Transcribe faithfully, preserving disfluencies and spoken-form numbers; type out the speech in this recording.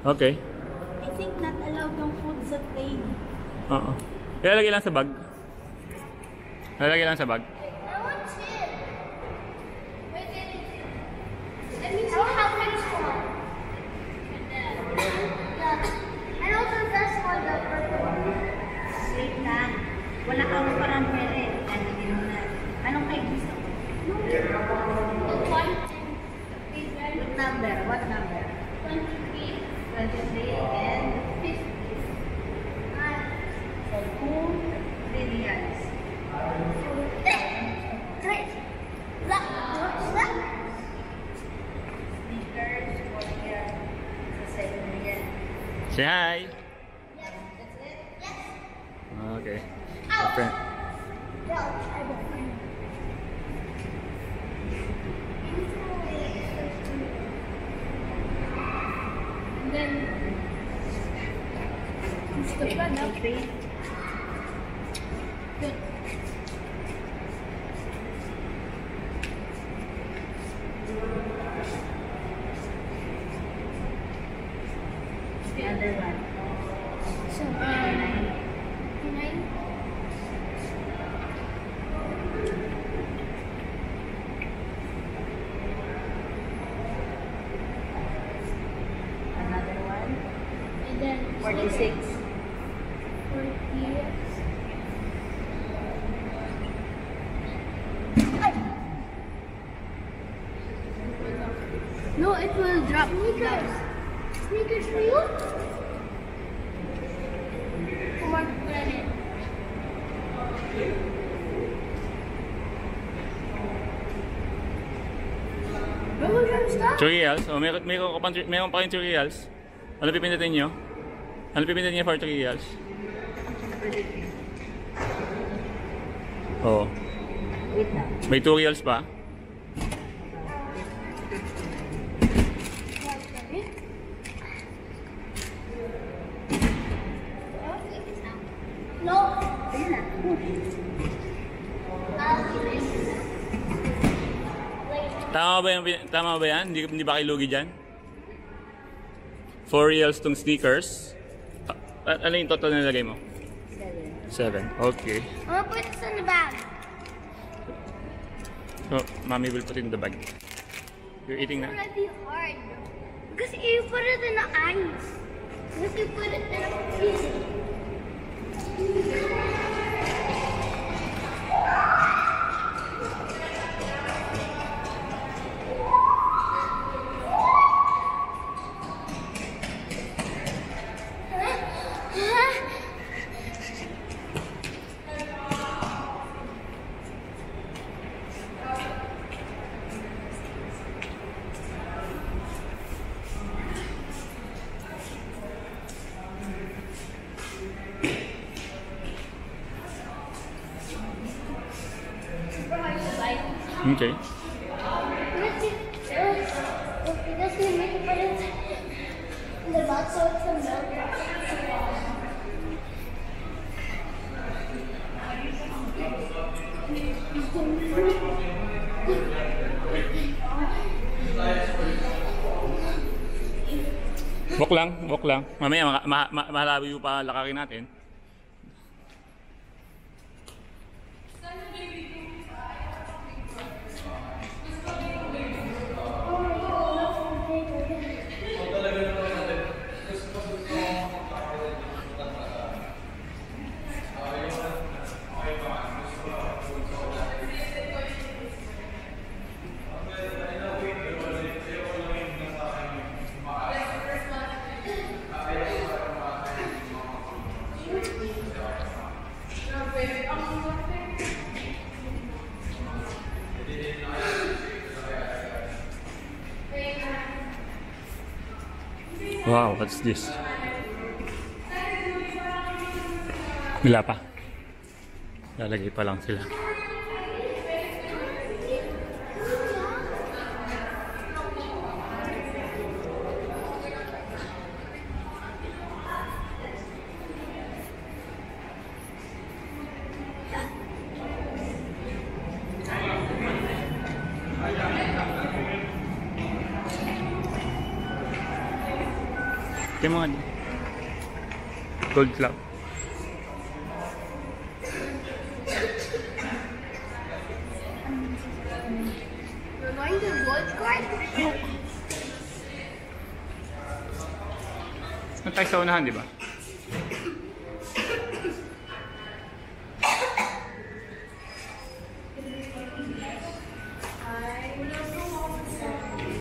Okay. I think not allowed ng food sa plane. Oo. Ilalagay lang sa bag. Ilalagay lang sa bag. I want chip. Wait, wait, wait. Let me see how much more. And also that's for the purple one. Wait lang. Wala kang parang pere. Anong kayo gusto mo? What number? What number? twenty-three. twenty-three and fifty. So two reals. Great. Look, what's that? Sneakers for here. Seven real. Say hi. Yes, that's it. Yes. Okay. Ow. Okay. No, I will find it. And then, gusto pa na. Good. The other one. So, uh, nine. Another one. And then forty-six. forty. No, it will drop. Sneakers. Sneakers for you? Come on, put it in. two reals. Oh, meron, meron, ka pa, meron pa rin two reals. Ano pipindutin nyo? Ano pipindutin nyo for two reals? Oo. Oh. May two reals pa? No. Tama ba yan? Tama ba yan? Hindi, hindi ba kayo lugi dyan? four reals tong sneakers. Uh, ano yung total na nilagay mo? seven. Okay. I'm gonna put this in the bag. So, mommy will put it in the bag. You're eating na? It's gonna be hard. Because you put it in the ice. Because you put it in a piece. Okay. Let's see. Uh, okay, let's see. Make it put it in the box so it's a milk. Walk lang, walk lang. Mamaya ma ma ma mahalabi yung pa lakarin natin. Wow, what's this? Wala pa. Lalagay pa lang sila. Ito yung mga gold club. You're going to gold card? Doon tayo sa unahan, di ba?